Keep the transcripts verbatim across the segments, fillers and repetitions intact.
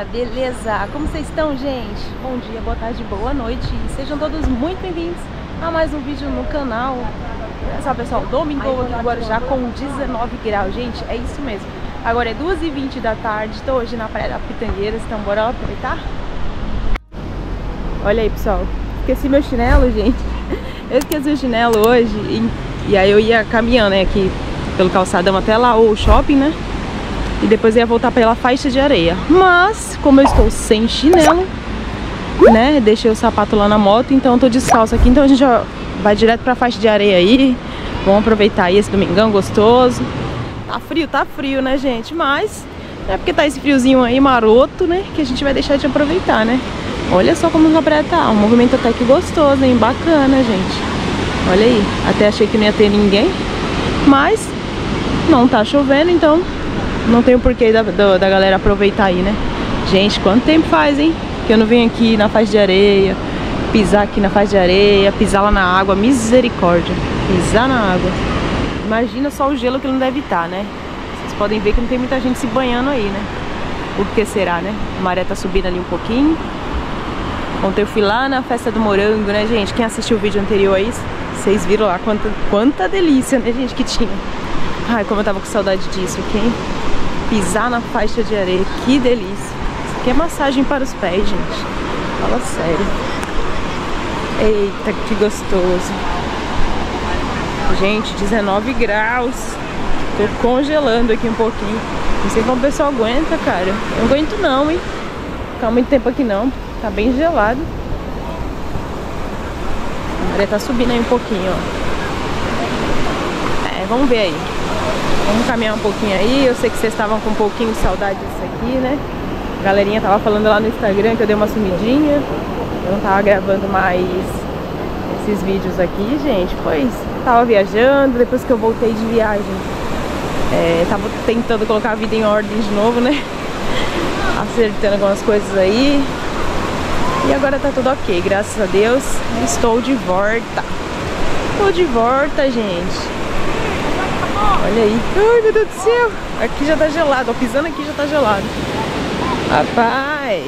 galera, beleza? Como vocês estão, gente? Bom dia, boa tarde, boa noite. Sejam todos muito bem-vindos a mais um vídeo no canal. Olha só, pessoal, domingo aqui agora já com dezenove graus. Gente, é isso mesmo. Agora é duas e vinte da tarde, estou hoje na Praia da Pitangueiras, então bora lá aproveitar? Olha aí, pessoal, esqueci meu chinelo, gente. Eu esqueci o chinelo hoje e, e aí eu ia caminhando, né, aqui pelo calçadão até lá o shopping, né? E depois ia voltar pela faixa de areia. Mas, como eu estou sem chinelo, né, deixei o sapato lá na moto, então eu tô descalço aqui. Então a gente já vai direto pra faixa de areia aí. Vamos aproveitar aí esse domingão gostoso. Tá frio, tá frio, né, gente? Mas é porque tá esse friozinho aí maroto, né, que a gente vai deixar de aproveitar, né? Olha só como a praia tá. Um movimento até que gostoso, hein? Bacana, gente. Olha aí. Até achei que não ia ter ninguém. Mas não tá chovendo, então não tem o porquê da, da, da galera aproveitar aí, né? Gente, quanto tempo faz, hein? Que eu não venho aqui na faixa de areia, pisar aqui na faixa de areia, pisar lá na água, misericórdia. Pisar na água. Imagina só o gelo que não deve estar, né? Vocês podem ver que não tem muita gente se banhando aí, né? Por que será, né? A maré tá subindo ali um pouquinho. Ontem eu fui lá na festa do morango, né, gente? Quem assistiu o vídeo anterior aí, vocês viram lá quanta, quanta delícia, né, gente, que tinha. Ai, como eu tava com saudade disso, ok? Pisar na faixa de areia, que delícia. Isso aqui é massagem para os pés, gente. Fala sério. Eita, que gostoso. Gente, dezenove graus. Tô congelando aqui um pouquinho. Não sei como o pessoal aguenta, cara. Eu não aguento não, hein? Ficar muito tempo aqui não. Tá bem gelado. A maré tá subindo aí um pouquinho, ó. É, vamos ver aí. Vamos caminhar um pouquinho aí. Eu sei que vocês estavam com um pouquinho de saudade disso aqui, né? A galerinha tava falando lá no Instagram que eu dei uma sumidinha. Eu não tava gravando mais esses vídeos aqui, gente. Pois, tava viajando. Depois que eu voltei de viagem, é, tava tentando colocar a vida em ordem de novo, né? Acertando algumas coisas aí. E agora tá tudo ok, graças a Deus. Estou de volta. Estou de volta, gente. Olha aí. Ai, meu Deus do céu. Aqui já tá gelado, ó, pisando aqui já tá gelado. Rapaz,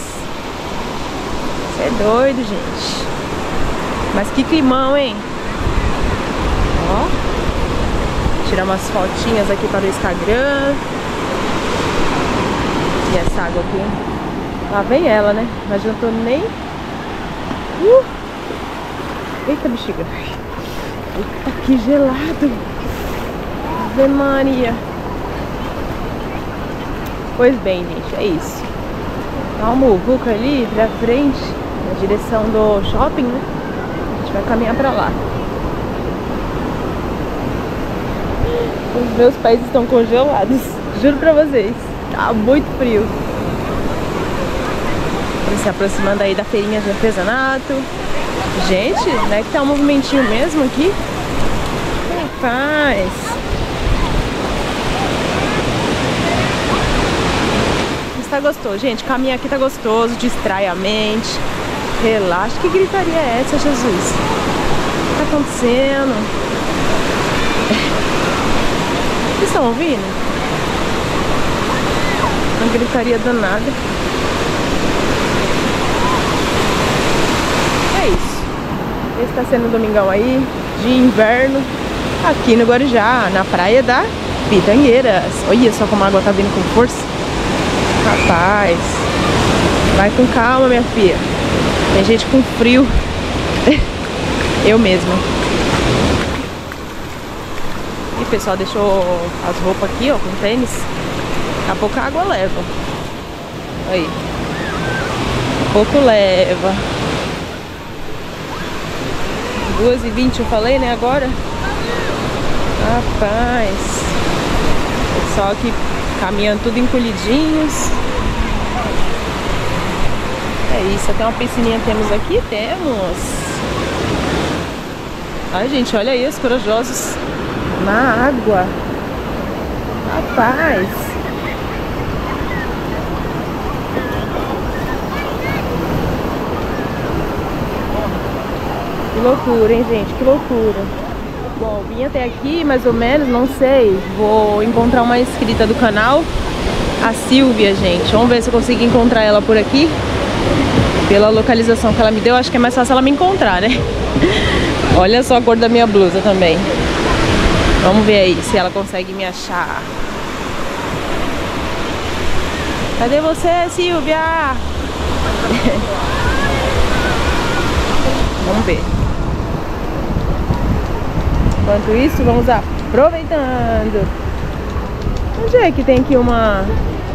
você é doido, gente. Mas que climão, hein? Ó. Tirar umas fotinhas aqui para o Instagram. E essa água aqui, lá vem ela, né? Mas eu não tô nem... Uh! Eita, bexiga. Eita, que gelado. Ave Maria. Pois bem, gente, é isso. Dá uma muvuca ali pra frente, na direção do shopping, né? A gente vai caminhar pra lá. Os meus pés estão congelados. Juro pra vocês. Tá muito frio. Se aproximando aí da feirinha de artesanato. Gente, né, que tá um movimentinho mesmo aqui. Rapaz. Mas tá gostoso, gente. Caminhar aqui tá gostoso, distrai a mente. Relaxa. Que gritaria é essa, Jesus? O que tá acontecendo? Vocês estão ouvindo? Uma gritaria danada. É isso. Esse tá sendo um domingão aí, de inverno, aqui no Guarujá, na praia da Pitangueiras. Olha só como a água tá vindo com força. Rapaz, vai com calma, minha filha. Tem gente com frio. Eu mesma. E pessoal, deixou as roupas aqui, ó, com tênis. Daqui a pouco a água leva. Aí. Daqui a pouco leva. duas e vinte eu falei, né, agora? Rapaz. Pessoal aqui caminhando tudo encolhidinhos. É isso, até uma piscininha temos aqui, temos. Ai, gente, olha aí os corajosos na água. Rapaz. Que loucura, hein, gente? Que loucura. Bom, vim até aqui, mais ou menos, não sei. Vou encontrar uma inscrita do canal a Silvia, gente. Vamos ver se eu consigo encontrar ela por aqui. Pela localização que ela me deu, acho que é mais fácil ela me encontrar, né? Olha só a cor da minha blusa também. Vamos ver aí se ela consegue me achar. Cadê você, Silvia? Vamos ver. Enquanto isso, vamos aproveitando. Onde é que tem aqui uma...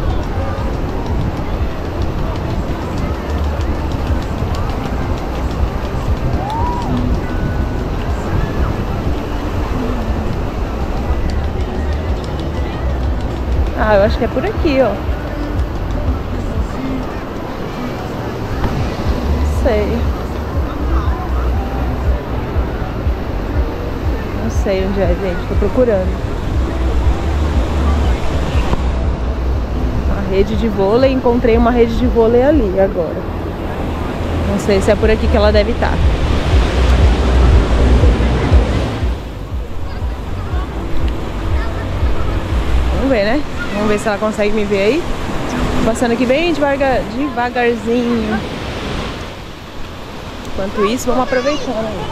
Ah, eu acho que é por aqui, ó. Não sei. Não sei onde é, gente. Tô procurando. Uma rede de vôlei. Encontrei uma rede de vôlei ali agora. Não sei se é por aqui que ela deve estar. Vamos ver, né? Vamos ver se ela consegue me ver aí. Passando aqui bem devagar, devagarzinho. Enquanto isso, vamos aproveitando aí.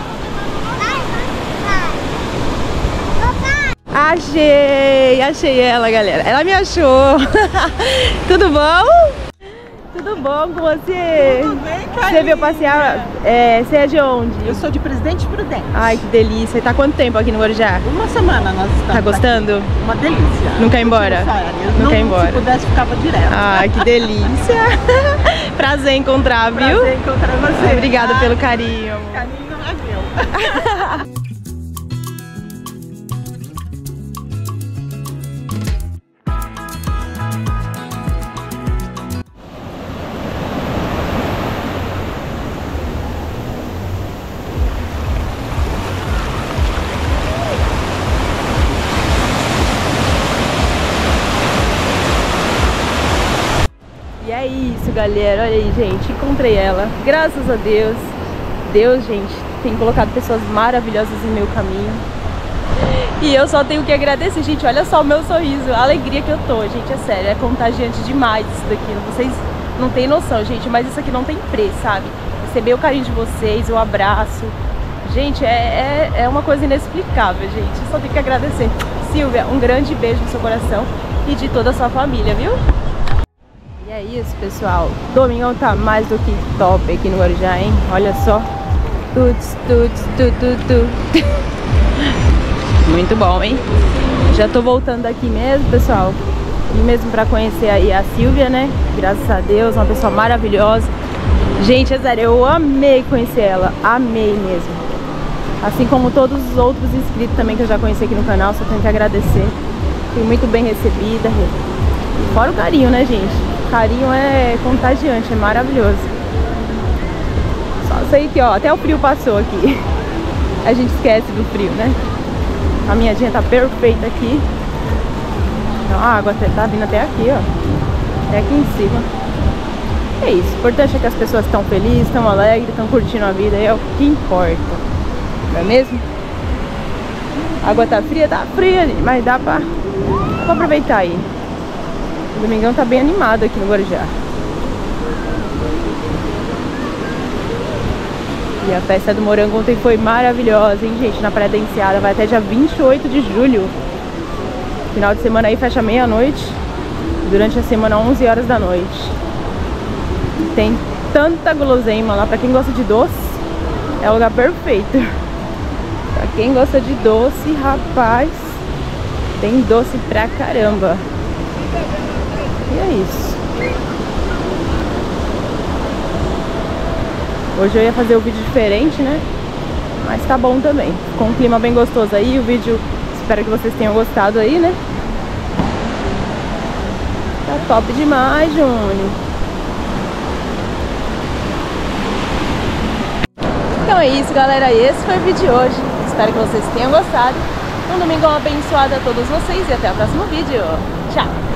Achei! Achei ela, galera. Ela me achou. Tudo bom? Tudo bom com você? Tudo bem, cara? Você veio passear? É, você é de onde? Eu sou de Presidente Prudente. Ai, que delícia. E tá quanto tempo aqui no Guarujá? Uma semana nós estamos. Tá gostando? Aqui. Uma delícia. Não quer ir embora? Não, Não quer ir embora? Se pudesse, ficava direto. Ai, que delícia. Prazer em encontrar, viu? Prazer em encontrar você. Obrigada tá? pelo carinho. O carinho é meu. E é isso, galera. Olha aí, gente. Encontrei ela. Graças a Deus. Deus, gente, tem colocado pessoas maravilhosas em meu caminho. E eu só tenho que agradecer, gente. Olha só o meu sorriso, a alegria que eu tô, gente. É sério, é contagiante demais isso daqui. Vocês não têm noção, gente. Mas isso aqui não tem preço, sabe? Receber o carinho de vocês, o abraço. Gente, é, é, é uma coisa inexplicável, gente. Eu só tenho que agradecer. Silvia, um grande beijo no seu coração e de toda a sua família, viu? E é isso, pessoal. Domingão tá mais do que top aqui no Guarujá, hein? Olha só. Tuts, tuts, tu, tu, tu. Muito bom, hein? Já tô voltando daqui mesmo, pessoal. E mesmo pra conhecer aí a Silvia, né? Graças a Deus, uma pessoa maravilhosa. Gente, é sério, eu amei conhecer ela. Amei mesmo. Assim como todos os outros inscritos também que eu já conheci aqui no canal. Só tenho que agradecer. Fui muito bem recebida. E fora o carinho, né, gente? O carinho é contagiante, é maravilhoso. Só sei que, ó, até o frio passou aqui. A gente esquece do frio, né? A caminhadinha tá perfeita aqui. A água tá vindo até aqui, ó. Até aqui em cima. É isso. O importante é que as pessoas estão felizes, estão alegres, estão curtindo a vida. É o que importa. Não é mesmo? A água tá fria? Tá fria, mas dá pra, dá pra aproveitar aí. O domingão tá bem animado aqui no Guarujá. E a festa do morango ontem foi maravilhosa, hein, gente? Na Praia da Enseada, vai até dia vinte e oito de julho. Final de semana aí fecha meia-noite. Durante a semana, onze horas da noite. Tem tanta guloseima lá. Pra quem gosta de doce, é o lugar perfeito. Pra quem gosta de doce, rapaz, tem doce pra caramba. E é isso. Hoje eu ia fazer o vídeo diferente, né? Mas tá bom também. Com um clima bem gostoso aí. O vídeo, espero que vocês tenham gostado aí, né? Tá top demais, Júnior. Então é isso, galera. Esse foi o vídeo de hoje. Espero que vocês tenham gostado. Um domingão abençoado a todos vocês e até o próximo vídeo. Tchau!